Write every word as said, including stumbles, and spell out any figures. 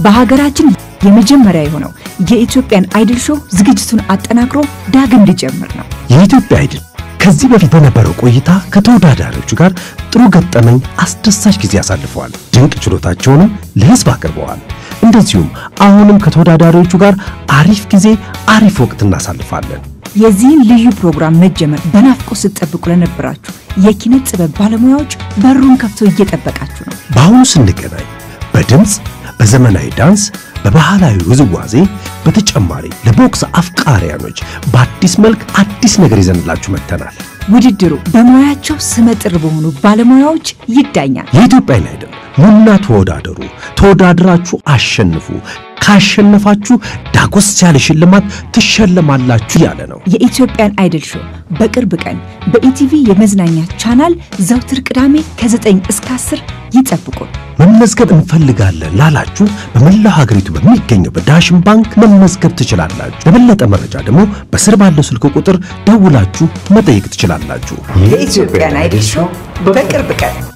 በሀገራችን የመጀመሪያ የሆነው የኢትዮጵያን አይዶል ሾው ዝግጅቱን አጠናክሮ ዳግም ሊጀምር ነው። የኢትዮጵያ አይዶል ከዚህ በፊት በነበረው ቆይታ ከተወዳዳሪዎቹ ጋር ጥሩ ገጠመኝ አስደሳች ጊዜ ያሳልፈዋል። ድንቅ ችሎታቸውንም ለህዝብ አቅርበዋል። እንደዚሁም አሁንም ከተወዳዳሪዎቹ ጋር አሪፍ ጊዜ አሪፍ ወቅት እናሳልፋለን። የዚህ ልዩ ፕሮግራም መጀመር በናፍቆት ስትጠብቁ ለነበራችሁ የኪነ ጥበብ ባለሙያዎች በሩን ከፍቶ እየጠበቃችሁ ነው። በአሁኑ ስንገናኝ በድምጽ በዘመናዊ ዳንስ በባህላዊ ውዝዋዜ በተጨማሪ ለቦክስ አፍቃሪያኖች በአዲስ መልክ አዲስ ነገር ይዘንላችሁ መተናል። ውድድሩ በሙያቸው ስመጥር በሆኑ ባለሙያዎች ይዳኛል። የኢትዮጵያን አይዶል ሙና ተወዳደሩ፣ ተወዳድራችሁ አሸንፉ፣ ካሸነፋችሁ ዳጎስ ያለ ሽልማት ትሸለማላችሁ ያለ ነው። የኢትዮጵያን አይዶል ሾው በቅርብ ቀን በኢቲቪ የመዝናኛ ቻናል ዘውትር ቅዳሜ ከዘጠኝ እስከ አስር ይጠብቁ። መመዝገብ እንፈልጋለን ላላችሁ በመላው ሀገሪቱ በሚገኘው በዳሽን ባንክ መመዝገብ ትችላላችሁ። ለበለጠ መረጃ ደግሞ በስር ባለው ስልክ ቁጥር ደውላችሁ መጠየቅ ትችላላችሁ። የኢትዮጵያን አይዶል ሾው በቅርብ ቀን